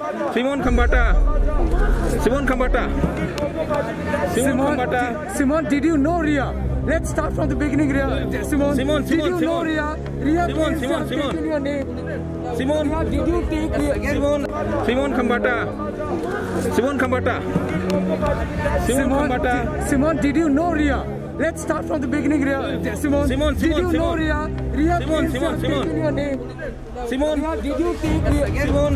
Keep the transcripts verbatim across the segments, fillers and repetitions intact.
Simon Khambata. Simon Khambata. Simon Khambata. Simon, did you know Ria? Let's start from the beginning, Ria. Simon, Simon, did you Simon. know Ria? Ria, Simon, please, Simon, uh, Simon. take in your name. Simon. Ria, did you take Ria? Simon. Simon Khambata. Simon Khambata. Simon Khambata. Simon, did you know Ria? Let's start from the beginning, Ria. Simon, Simon, did Simon, you know Simon. Ria? Ria, Simon, please, Simon, uh, Simon. take in your name. Simon. Ria, did you take Ria? Simon.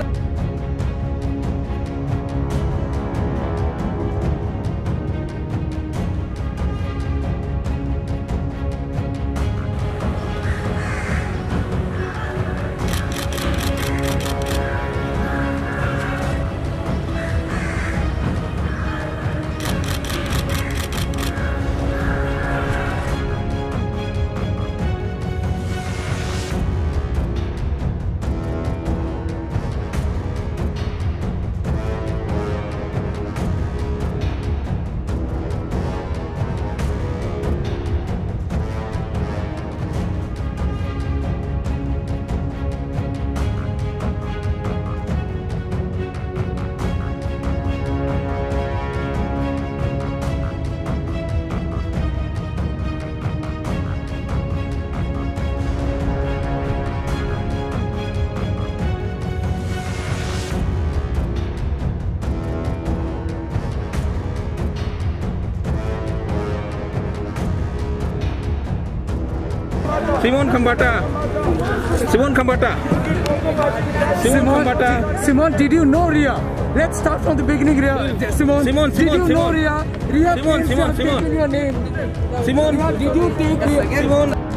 Simon Khambata. Simon Khambata. Simon Khambata. Simon, did you know Ria? Let's start from the beginning, Ria. Simon, Simon, did Simon, you know Simon. Ria? Ria, Simon, please, Simon, uh, Simon. take in your name. Simon. Ria, did you take Ria? Simon.